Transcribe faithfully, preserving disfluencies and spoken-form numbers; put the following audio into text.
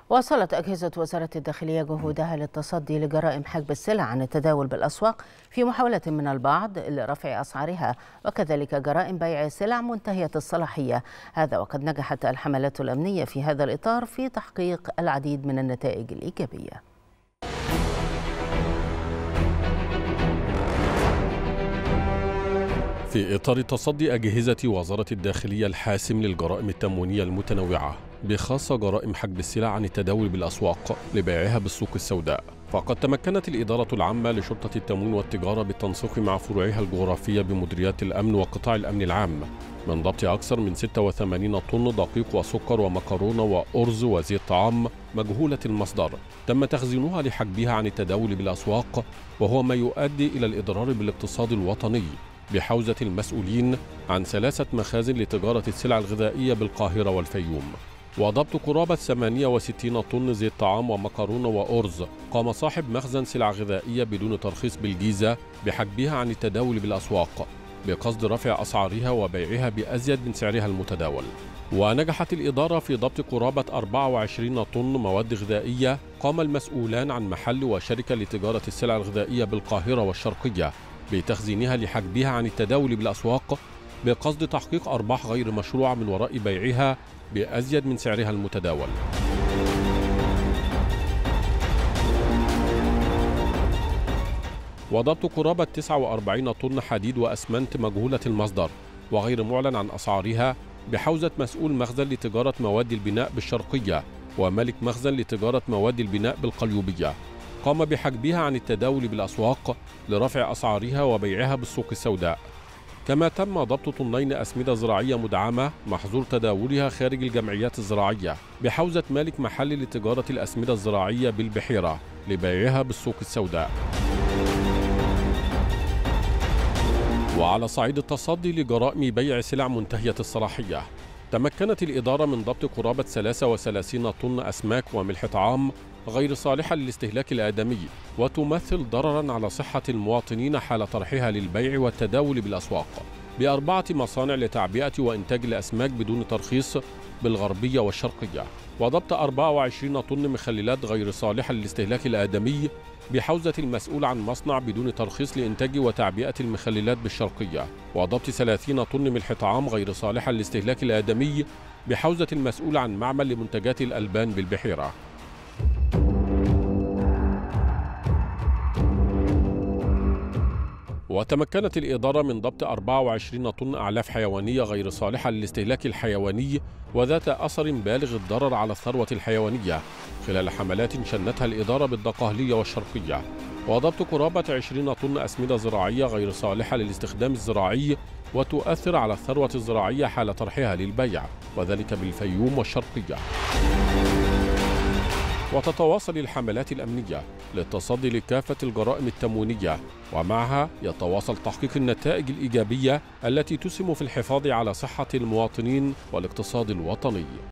واصلت أجهزة وزارة الداخلية جهودها للتصدي لجرائم حجب السلع عن التداول بالأسواق في محاولة من البعض لرفع أسعارها، وكذلك جرائم بيع سلع منتهية الصلاحية. هذا وقد نجحت الحملات الأمنية في هذا الإطار في تحقيق العديد من النتائج الإيجابية. في إطار تصدي أجهزة وزارة الداخلية الحاسم للجرائم التموينية المتنوعة بخاصة جرائم حجب السلع عن التداول بالأسواق لبيعها بالسوق السوداء، فقد تمكنت الإدارة العامة لشرطة التموين والتجارة بالتنسيق مع فروعها الجغرافية بمديريات الأمن وقطاع الأمن العام من ضبط أكثر من ستة وثمانين طن دقيق وسكر ومكرونة وأرز وزيت طعام مجهولة المصدر تم تخزينها لحجبها عن التداول بالأسواق، وهو ما يؤدي إلى الإضرار بالاقتصاد الوطني بحوزة المسؤولين عن ثلاثة مخازن لتجارة السلع الغذائية بالقاهرة والفيوم. وضبط قرابة ثمانية وستين طن زيت طعام ومكرونة وأرز قام صاحب مخزن سلع غذائية بدون ترخيص بالجيزة بحجبها عن التداول بالأسواق بقصد رفع أسعارها وبيعها بأزيد من سعرها المتداول. ونجحت الإدارة في ضبط قرابة أربعة وعشرين طن مواد غذائية قام المسؤولان عن محل وشركة لتجارة السلع الغذائية بالقاهرة والشرقية بتخزينها لحجبها عن التداول بالأسواق بقصد تحقيق أرباح غير مشروعة من وراء بيعها بأزيد من سعرها المتداول. وضبط قرابة تسعة وأربعين طن حديد وأسمنت مجهولة المصدر وغير معلن عن أسعارها بحوزة مسؤول مخزن لتجارة مواد البناء بالشرقية ومالك مخزن لتجارة مواد البناء بالقليوبية قام بحجبها عن التداول بالأسواق لرفع أسعارها وبيعها بالسوق السوداء. كما تم ضبط طنين أسمدة زراعية مدعمة محظور تداولها خارج الجمعيات الزراعية بحوزة مالك محل لتجارة الأسمدة الزراعية بالبحيرة لبيعها بالسوق السوداء. وعلى صعيد التصدي لجرائم بيع سلع منتهية الصلاحية، تمكنت الإدارة من ضبط قرابة ثلاثة وثلاثين طن أسماك وملح طعام غير صالحة للاستهلاك الآدمي وتمثل ضررا على صحة المواطنين حال طرحها للبيع والتداول بالأسواق بأربعة مصانع لتعبئة وإنتاج الأسماك بدون ترخيص بالغربية والشرقية. وضبط أربعة وعشرين طن مخللات غير صالحة للاستهلاك الآدمي بحوزة المسؤول عن مصنع بدون ترخيص لإنتاج وتعبئة المخللات بالشرقية. وضبط ثلاثين طن ملح طعام غير صالحة للاستهلاك الآدمي بحوزة المسؤول عن معمل لمنتجات الألبان بالبحيرة. وتمكنت الإدارة من ضبط أربعة وعشرين طن أعلاف حيوانية غير صالحة للاستهلاك الحيواني وذات أثر بالغ الضرر على الثروة الحيوانية خلال حملات شنتها الإدارة بالدقهلية والشرقية. وضبط قرابة عشرين طن أسمدة زراعية غير صالحة للاستخدام الزراعي وتؤثر على الثروة الزراعية حال طرحها للبيع وذلك بالفيوم والشرقية. وتتواصل الحملات الأمنية للتصدي لكافة الجرائم التموينية، ومعها يتواصل تحقيق النتائج الإيجابية التي تسهم في الحفاظ على صحة المواطنين والاقتصاد الوطني.